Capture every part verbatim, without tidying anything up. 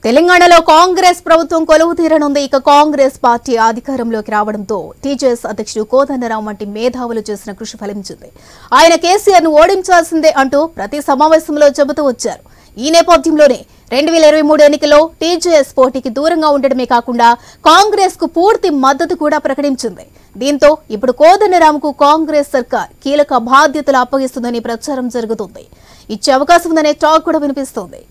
తెలంగాణలో కాంగ్రెస్ ప్రభుత్వం కొలువు తీరనుంది. ఇక కాంగ్రెస్ పార్టీ అధికారంలోకి రావడంతో టీజేఎస్ అధ్యక్షుడు కోదండరాం వంటి మేధావులు చేసిన కృషి ఫలించింది. ఆయన కేసీఆర్ ను ఓడించాల్సిందే అంటూ ప్రతి సమావేశంలో చెబుతూ వచ్చారు. ఈ నేపథ్యంలోనే రెండు వేల ఇరవై మూడు ఎన్నికల్లో టీజేఎస్ పోటీకి దూరంగా ఉండడమే కాకుండా కాంగ్రెస్ కు పూర్తి మద్దతు కూడా ప్రకటించింది. దీంతో ఇప్పుడు కోదండరాంకు కాంగ్రెస్ సర్కార్ కీలక బాధ్యతలు అప్పగిస్తుందని ప్రచారం జరుగుతుంది. ఇచ్చే అవకాశం ఉందనే టాక్ కూడా వినిపిస్తోంది.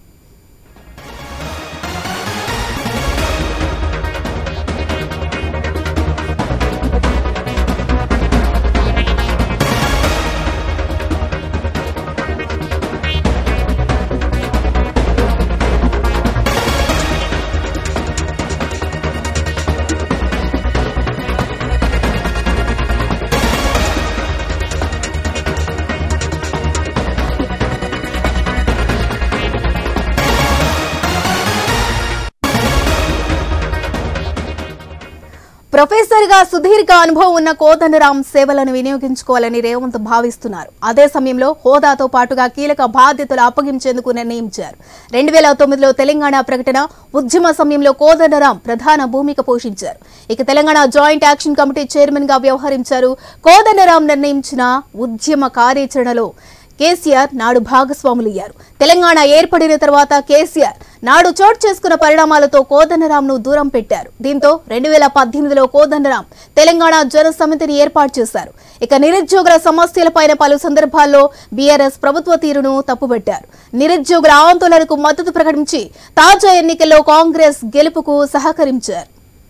ప్రొఫెసర్ గా సుదీర్ఘ అనుభవం ఉన్న కోదండరాం సేవలను వినియోగించుకోవాలని రేవంత్ భావిస్తున్నారు. అదే సమయంలో హోదాతో పాటుగా కీలక బాధ్యతలు అప్పగించేందుకు నిర్ణయించారు. రెండు వేల తొమ్మిదిలో తెలంగాణ ప్రకటన ఉద్యమ సమయంలో కోదండరాం ప్రధాన భూమిక పోషించారు. ఇక Telangana joint action committee chairman గా వ్యవహరించారు. కోదండరాం నిర్ణయించిన ఉద్యమ కార్యాచరణలో కేసీఆర్ నాడు భాగస్వాములయ్యారు. తెలంగాణ ఏర్పడిన తర్వాత కేసీఆర్ నాడు చోటు చేసుకున్న పరిణామాలతో కోదండరాంను దూరం పెట్టారు. దీంతో రెండు వేల పద్దెనిమిదిలో కోదండరాం తెలంగాణ జన సమితిని ఏర్పాటు చేశారు. ఇక నిరుద్యోగుల సమస్యలపైన పలు సందర్భాల్లో బీఆర్ఎస్ ప్రభుత్వ తీరును తప్పుబట్టారు. నిరుద్యోగుల ఆందోళనకు మద్దతు ప్రకటించి తాజా ఎన్నికల్లో కాంగ్రెస్ గెలుపుకు సహకరించారు.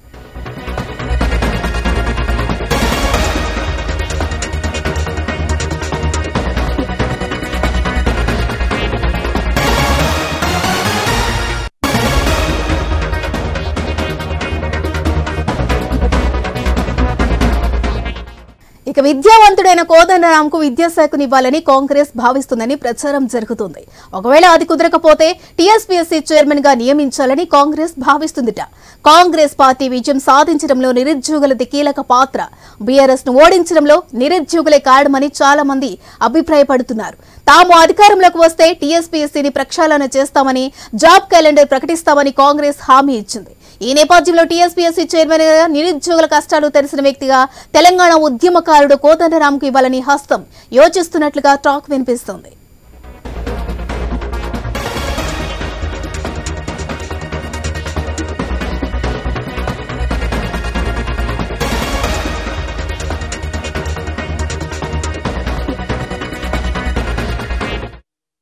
ఇక విద్యావంతుడైన కోదండరాంకు విద్యాశాఖనివ్వాలని కాంగ్రెస్ భావిస్తుందని ప్రచారం జరుగుతుంది. ఒకవేళ అది కుదరకపోతే టీఎస్పీఎస్సీ చైర్మన్ గా నియమించాలని కాంగ్రెస్ భావిస్తుందిట. కాంగ్రెస్ పార్టీ విజయం సాధించడంలో నిరుద్యోగులది కీలక పాత్ర. బీఆర్ఎస్ ను ఓడించడంలో నిరుద్యోగులే కారణమని చాలా మంది అభిప్రాయపడుతున్నారు. తాము అధికారంలోకి వస్తే టీఎస్పీఎస్సీని ప్రక్షాళన చేస్తామని, జాబ్ క్యాలెండర్ ప్రకటిస్తామని కాంగ్రెస్ హామీ ఇచ్చింది. ఈ నేపథ్యంలో టీఎస్పీఎస్సీ చైర్మన్ గా నిరుద్యోగుల కష్టాలు తెలిసిన వ్యక్తిగా తెలంగాణ ఉద్యమకారుడు కోదండరాంకు ఇవ్వాలని హస్తం యోచిస్తున్నట్లుగా టాక్ వినిపిస్తోంది.